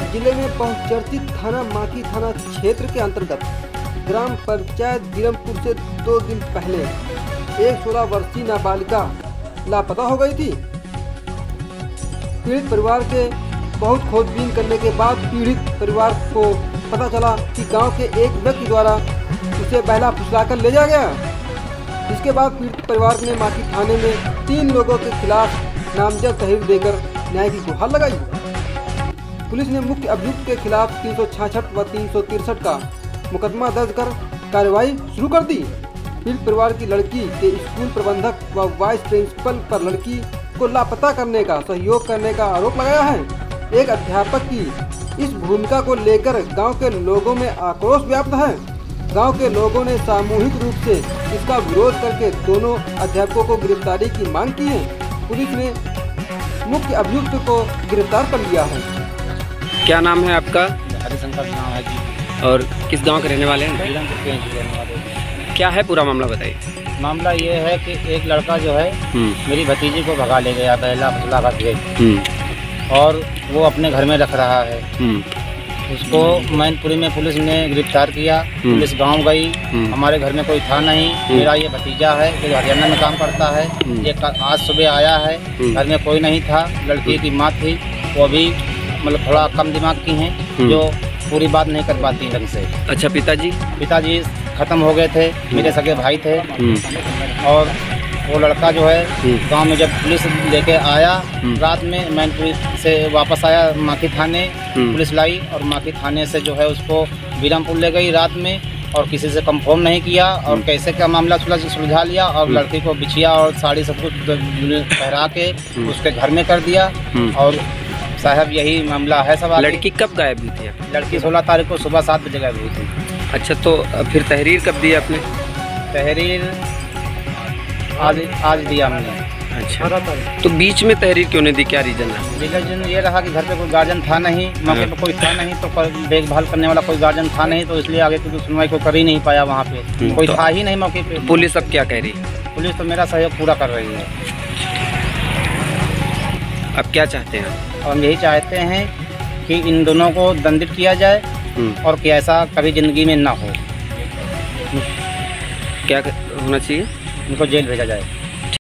जिले में बहुचर्चित थाना माकी थाना क्षेत्र के अंतर्गत ग्राम पंचायत गिरमपुर से 2 दिन पहले एक 16 वर्षीय नाबालिगा लापता हो गई थी। पीड़ित परिवार के बहुत खोजबीन करने के बाद पीड़ित परिवार को पता चला कि गांव के एक व्यक्ति द्वारा उसे बहला फुसलाकर ले जाया गया। इसके बाद पीड़ित परिवार ने माकी थाने में 3 लोगों के खिलाफ नामजद तहरीर देकर न्याय की गुहार लगाई। पुलिस ने मुख्य अभियुक्त के खिलाफ 366 व 363 का मुकदमा दर्ज कर कार्रवाई शुरू कर दी। पीड़ित परिवार की लड़की के स्कूल प्रबंधक व वाइस प्रिंसिपल पर लड़की को लापता करने का सहयोग करने का आरोप लगाया है। एक अध्यापक की इस भूमिका को लेकर गांव के लोगों में आक्रोश व्याप्त है। गांव के लोगों ने सामूहिक रूप से इसका विरोध करके दोनों अध्यापकों को गिरफ्तारी की मांग की है। पुलिस ने मुख्य अभियुक्त को गिरफ्तार कर लिया है। क्या नाम है आपका? हरिशंकर नाम है जी। और किस गांव के रहने वाले हैं? क्या है पूरा मामला बताइए। मामला ये है कि एक लड़का जो है मेरी भतीजी को भगा ले गया बहला फुसला करके और वो अपने घर में रख रहा है। उसको मैनपुरी में पुलिस ने गिरफ्तार किया। पुलिस गांव गई, हमारे घर में कोई था नहीं। मेरा ये भतीजा है जो हरियाणा में काम करता है। ये आज सुबह आया है, घर में कोई नहीं था। लड़की की माँ थी, वो भी मतलब थोड़ा कम दिमाग की हैं, जो पूरी बात नहीं कर पाती ढंग से। अच्छा, पिताजी ख़त्म हो गए थे, मेरे सगे भाई थे। और वो लड़का जो है गांव में जब पुलिस लेके आया रात में, मैनपुरी से वापस आया माकी थाने, पुलिस लाई और माकी थाने से जो है उसको बिरमपुर ले गई रात में और किसी से कंफर्म नहीं किया और कैसे क्या मामला सुलझा लिया और लड़की को बिछिया और साड़ी सब कुछ पहरा के उसके घर में कर दिया। और साहब यही मामला है सब। लड़की कब गायब हुई थी? लड़की 16 तारीख को सुबह 7 बजे गायब हुई थी। अच्छा, तो फिर तहरीर कब दी आपने? तहरीर आज दिया हमने। अच्छा, तो बीच में तहरीर क्यों नहीं दी? क्या रीजन है? रीजन ये रहा कि घर पे कोई गार्जियन था नहीं, मौके पे कोई था नहीं, तो देखभाल करने वाला कोई गार्जियन था नहीं, तो इसलिए आगे की सुनवाई को कर ही नहीं पाया। वहाँ पे कोई था ही नहीं मौके पे। पुलिस अब क्या कह रही? पुलिस तो मेरा सहयोग पूरा कर रही है। अब क्या चाहते हैं? हम यही चाहते हैं कि इन दोनों को दंडित किया जाए और कि ऐसा कभी ज़िंदगी में ना हो। क्या होना चाहिए? इनको जेल भेजा जाए।